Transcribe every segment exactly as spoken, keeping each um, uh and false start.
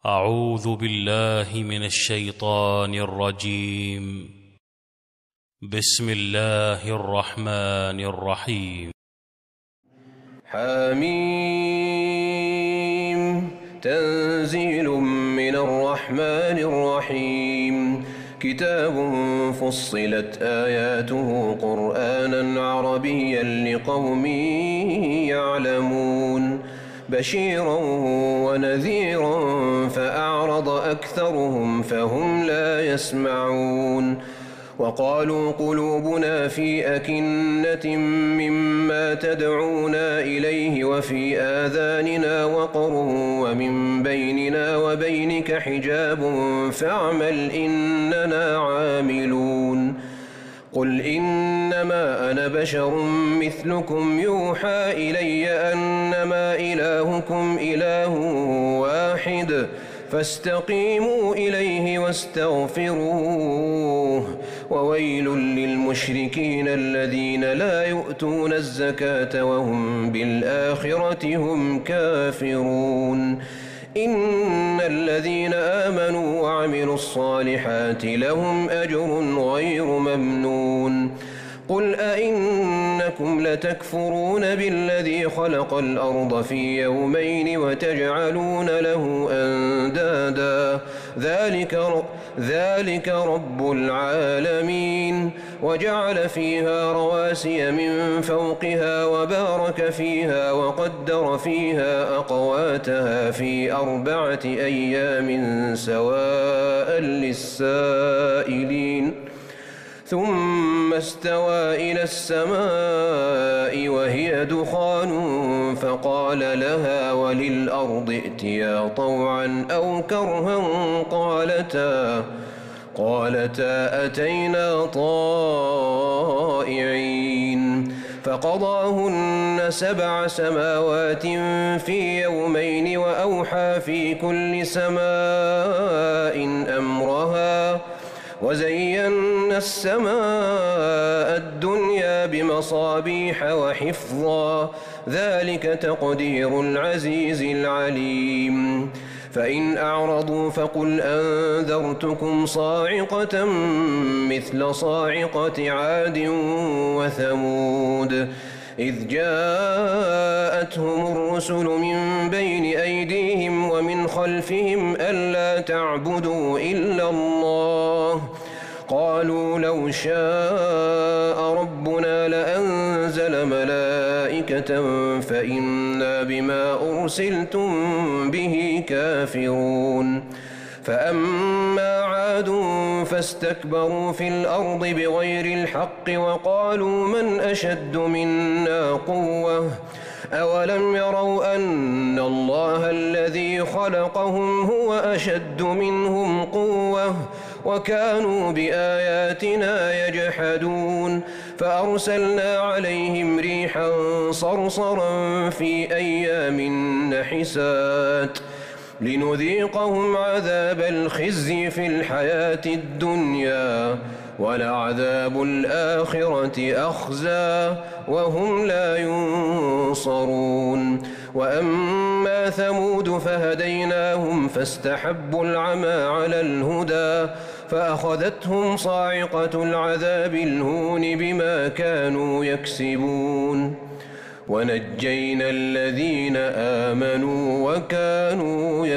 أعوذ بالله من الشيطان الرجيم. بسم الله الرحمن الرحيم. حميم تنزيل من الرحمن الرحيم. كتاب فصلت آياته قرآنا عربيا لقوم يعلمون بشيرا ونذيرا فأعرض أكثرهم فهم لا يسمعون. وقالوا قلوبنا في أكنة مما تدعونا إليه وفي آذاننا وقر ومن بيننا وبينك حجاب فاعمل إننا عاملون. قل إنما أنا بشر مثلكم يوحى إلي أنما إلهكم إله واحد فاستقيموا إليه واستغفروه. وويل للمشركين الذين لا يؤتون الزكاة وهم بالآخرة هم كافرون. إن الذين آمنوا وعملوا الصالحات لهم أجر غير ممنون. قل أئنكم لتكفرون بالذي خلق الأرض في يومين وتجعلون له أندادا ذلك ذلك رب العالمين. وجعل فيها رواسي من فوقها وبارك فيها وقدر فيها أقواتها في أربعة أيام سواء للسائلين. ثم استوى إلى السماء وهي دخان فقال لها وللأرض ائتيا طوعا أو كرها قالتا قالتا أتينا طائعين. فقضاهن سبع سماوات في يومين وأوحى في كل سماء أمرها وزينا السماء الدنيا بمصابيح وحفظا ذلك تقدير العزيز العليم. فإن أعرضوا فقل أنذرتكم صاعقة مثل صاعقة عاد وثمود إذ جاءتهم الرسل من بين أيديهم ومن خلفهم ألا تعبدوا إلا الله قالوا لو شاء ربنا لأنزل ملائكة فإنا بما أرسلتم به كافرون. فأما عاد فاستكبروا في الأرض بغير الحق وقالوا من أشد منا قوة أولم يروا أن الله الذي خلقهم هو أشد منهم قوة وكانوا بآياتنا يجحدون. فأرسلنا عليهم ريحا صرصرا في أيام نحسات لنذيقهم عذاب الخزي في الحياة الدنيا ولعذاب الآخرة أخزى وهم لا ينصرون. وأما ثمود فهديناهم فاستحبوا العمى على الهدى فأخذتهم صاعقة العذاب الهون بما كانوا يكسبون. ونجينا الذين آمنوا وكانوا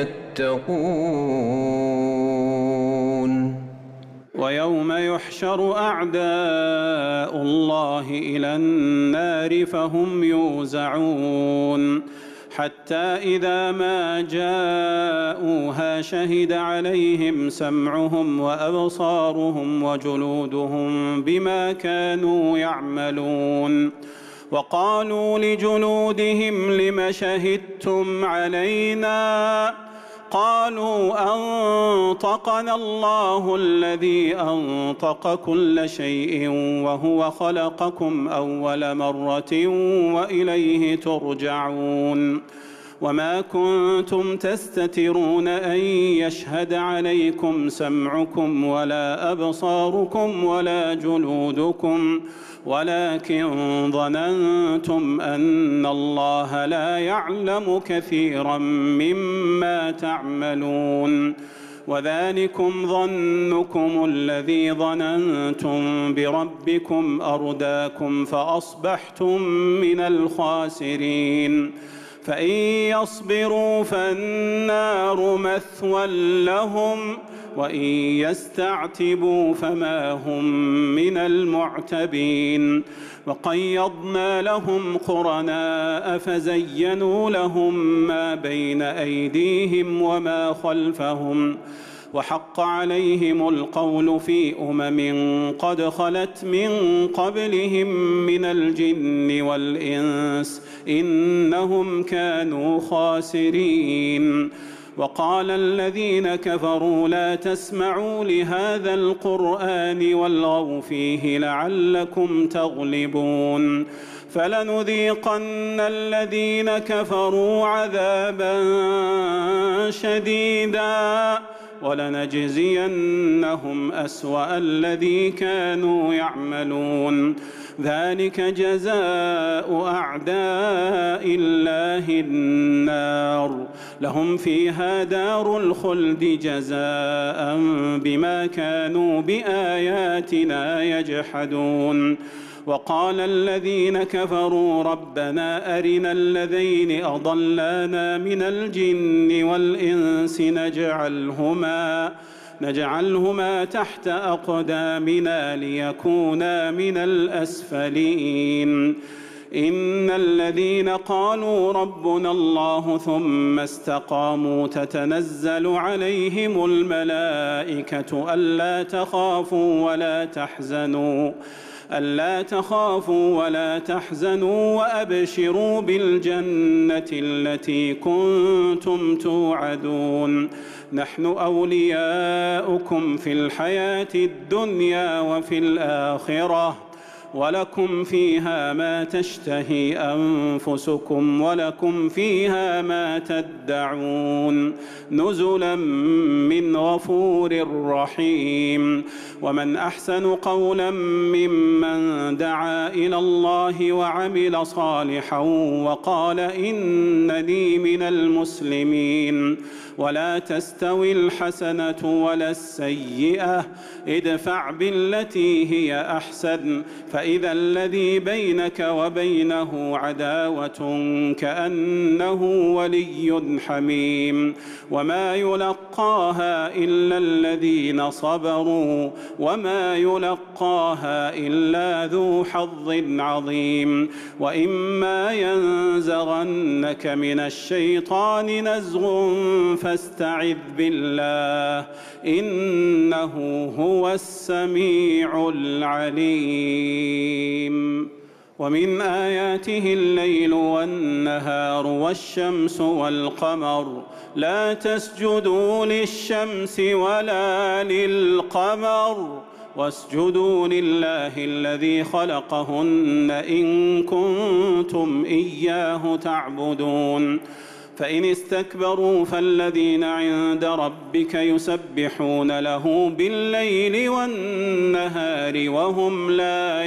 يتقون. ويوم يحشر أعداء الله إلى النار فهم يوزعون حتى إذا ما جاءوها شهد عليهم سمعهم وأبصارهم وجلودهم بما كانوا يعملون. وقالوا لجلودهم لم شهدتم علينا قالوا أنطقنا الله الذي أنطق كل شيء وهو خلقكم أول مرة وإليه ترجعون. وما كنتم تستترون أن يشهد عليكم سمعكم ولا أبصاركم ولا جلودكم ولكن ظننتم أن الله لا يعلم كثيرا مما تعملون وذلكم ظنكم الذي ظننتم بربكم أرداكم فأصبحتم من الخاسرين فإن يصبروا فالنار مثوى لهم وإن يستعتبوا فما هم من المعتبين وقيضنا لهم قرناء فزينوا لهم ما بين أيديهم وما خلفهم وحق عليهم القول في أمم قد خلت من قبلهم من الجن والإنس إنهم كانوا خاسرين وقال الذين كفروا لا تسمعوا لهذا القرآن والغوا فيه لعلكم تغلبون فلنذيقن الذين كفروا عذابا شديدا ولنجزينهم أسوأ الذي كانوا يعملون ذلك جزاء أعداء الله النار لهم فيها دار الخلد جزاء بما كانوا بآياتنا يجحدون وقال الذين كفروا ربنا أرنا الذين أضلانا من الجن والإنس نجعلهما نجعلهما تحت أقدامنا ليكونا من الأسفلين إن الذين قالوا ربنا الله ثم استقاموا تتنزل عليهم الملائكة ألا تخافوا ولا تحزنوا ألا تخافوا ولا تحزنوا وأبشروا بالجنة التي كنتم توعدون نحن أولياؤكم في الحياة الدنيا وفي الآخرة ولكم فيها ما تشتهي أنفسكم ولكم فيها ما تدعون نزلا من غفور رحيم ومن أحسن قولا ممن دعا إلى الله وعمل صالحا وقال إنني من المسلمين ولا تستوي الحسنة ولا السيئة ادفع بالتي هي أحسن فإذا الذي بينك وبينه عداوة كأنه ولي حميم وما يلقاها إلا الذين صبروا وما يلقاها إلا ذو حظ عظيم وإما ينزغنك من الشيطان نزغ فاستعذ بالله إنه هو السميع العليم ومن آياته الليل والنهار والشمس والقمر لا تسجدوا للشمس ولا للقمر واسجدوا لله الذي خلقهن إن كنتم إياه تعبدون فإن استكبروا فالذين عند ربك يسبحون له بالليل والنهار وهم لا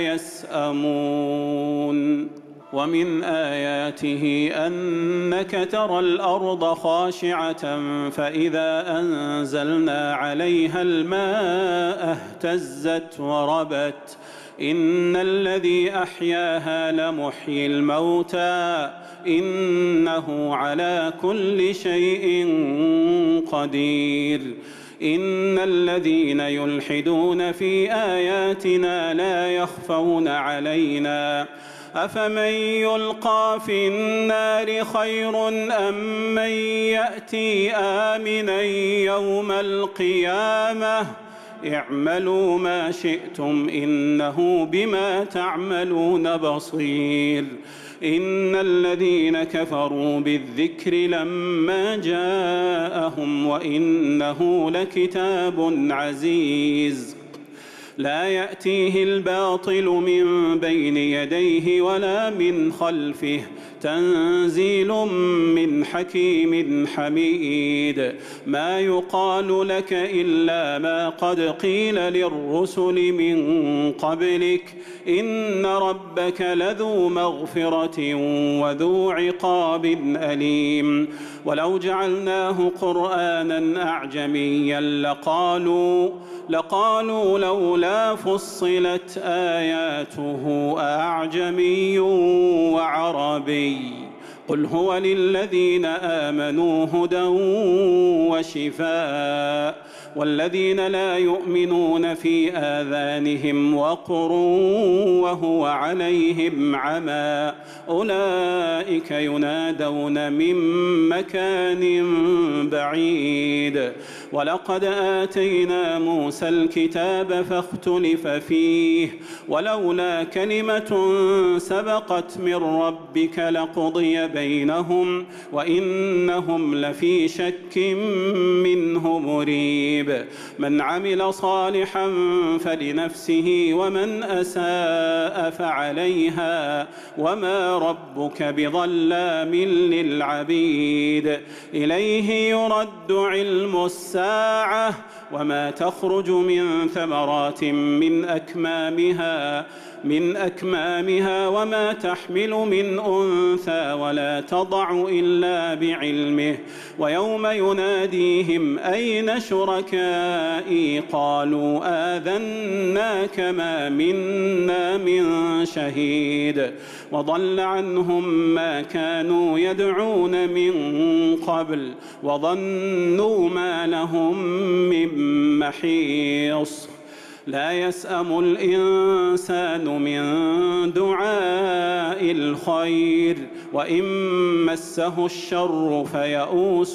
يسأمون ومن آياته أنك ترى الأرض خاشعة فإذا أنزلنا عليها الماء اهتزت وربت إن الذي أحياها لمحيي الموتى إنه على كل شيء قدير إن الذين يلحدون في آياتنا لا يخفون علينا أفمن يلقى في النار خير أم من يأتي آمنا يوم القيامة اعملوا ما شئتم إنه بما تعملون بصير إن الذين كفروا بالذكر لما جاءهم وإنه لكتاب عزيز لا يأتيه الباطل من بين يديه ولا من خلفه تنزيل من حكيم حميد ما يقال لك إلا ما قد قيل للرسل من قبلك إن ربك لذو مغفرة وذو عقاب أليم ولو جعلناه قرآنا أعجميا لقالوا لقالوا لولا فصلت آياته أعجمي وعربي قل هو للذين آمنوا هدى وشفاء والذين لا يؤمنون في آذانهم وقر وهو عليهم عمى أولئك ينادون من مكان بعيد ولقد آتينا موسى الكتاب فاختلف فيه ولولا كلمة سبقت من ربك لقضي بينهم وإنهم لفي شك منه مريب من عمل صالحا فلنفسه ومن أساء فعليها وما ربك بظلام للعبيد إليه يرد علم الساعة وما تخرج من ثمرات من أكمامها من أكمامها وما تحمل من أنثى ولا تضع إلا بعلمه ويوم يناديهم أين شركائي قالوا آذناك ما منا من شهيد وضل عنهم ما كانوا يدعون من قبل وظنوا ما لهم من محيص لا يسأم الإنسان من دعاء الخير وإن مسه الشر فيئوس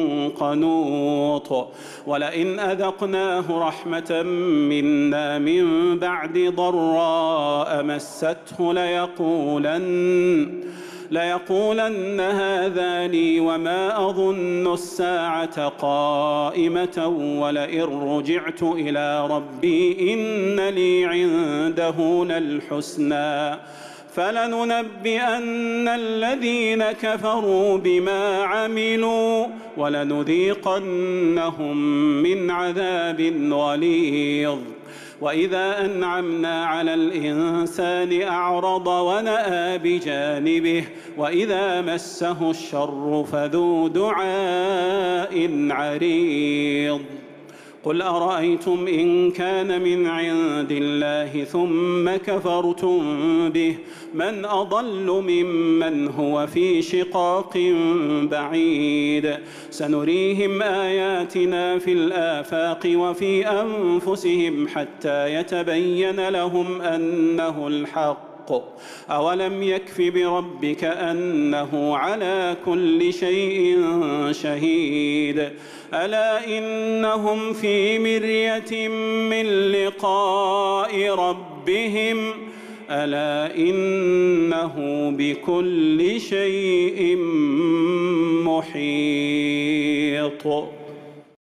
قنوط ولئن أذقناه رحمة منا من بعد ضراء مسته ليقولن ليقولن هذا لي وما أظن الساعة قائمة ولئن رجعت إلى ربي إن لي عنده للحسنى فلننبئن الذين كفروا بما عملوا ولنذيقنهم من عذاب غليظ وإذا أنعمنا على الإنسان أعرض ونأى بجانبه وإذا مسه الشر فذو دعاء عريض قل أرأيتم إن كان من عند الله ثم كفرتم به من أضل ممن هو في شقاق بعيد سنريهم آياتنا في الآفاق وفي أنفسهم حتى يتبين لهم أنه الحق أولم يكف بربك أنه على كل شيء شهيد ألا إنهم في مرية من لقاء ربهم ألا إنه بكل شيء محيط.